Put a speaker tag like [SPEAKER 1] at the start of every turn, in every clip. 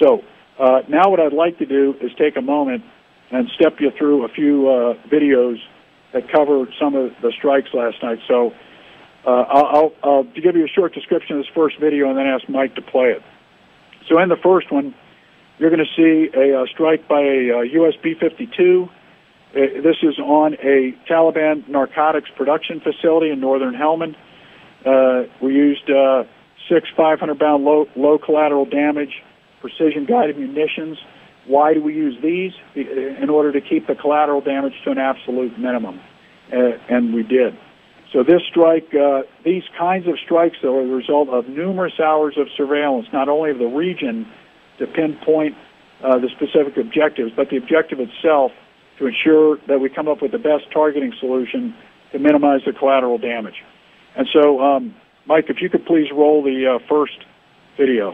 [SPEAKER 1] So now what I'd like to do is take a moment and step you through a few videos that cover some of the strikes last night. So I'll give you a short description of this first video and then ask Mike to play it. So in the first one, you're going to see a strike by a U.S. B-52. This is on a Taliban narcotics production facility in northern Helmand. We used 6 500-pound low collateral damage precision-guided munitions. Why do we use these? In order to keep the collateral damage to an absolute minimum, and we did. So this strike, these kinds of strikes, though, are the result of numerous hours of surveillance, not only of the region to pinpoint the specific objectives, but the objective itself to ensure that we come up with the best targeting solution to minimize the collateral damage. And so, Mike, if you could please roll the first video.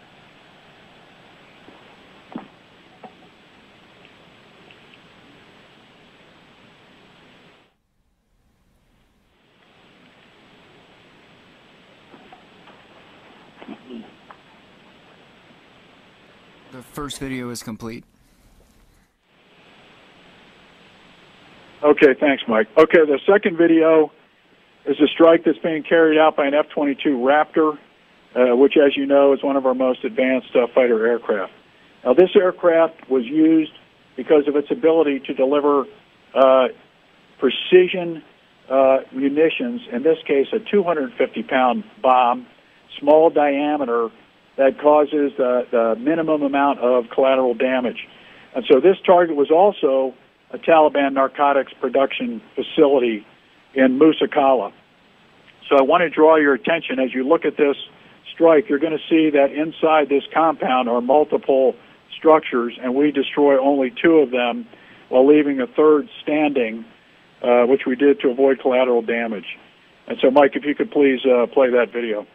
[SPEAKER 2] The first video is complete.
[SPEAKER 1] Okay, thanks, Mike. Okay, the second video is a strike that's being carried out by an F-22 Raptor, which, as you know, is one of our most advanced fighter aircraft. Now, this aircraft was used because of its ability to deliver precision munitions, in this case a 250-pound bomb, small diameter, that causes the minimum amount of collateral damage. And so this target was also a Taliban narcotics production facility in Musa Qala. So I want to draw your attention as you look at this strike. You're going to see that inside this compound are multiple structures, and we destroy only 2 of them while leaving a third standing, which we did to avoid collateral damage. And so, Mike, if you could please play that video.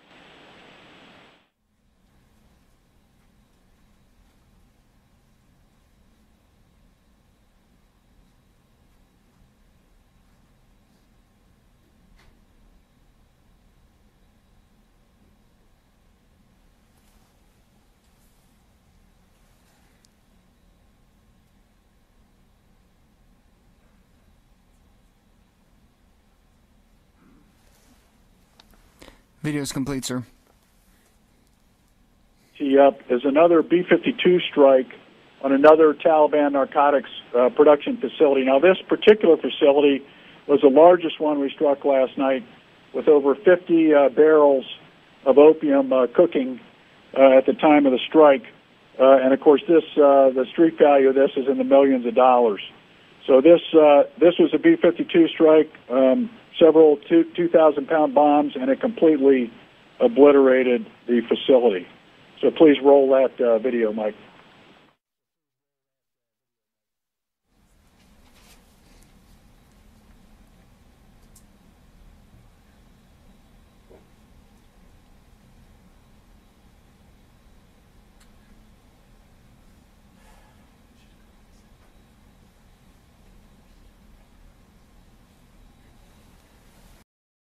[SPEAKER 2] Video is complete, sir.
[SPEAKER 1] Yep, there's another B-52 strike on another Taliban narcotics production facility. Now, this particular facility was the largest one we struck last night, with over 50 barrels of opium cooking at the time of the strike. And of course, this the street value of this is in the millions of dollars. So this was a B-52 strike. Several 2,000-pound bombs, and it completely obliterated the facility. So please roll that video, Mike.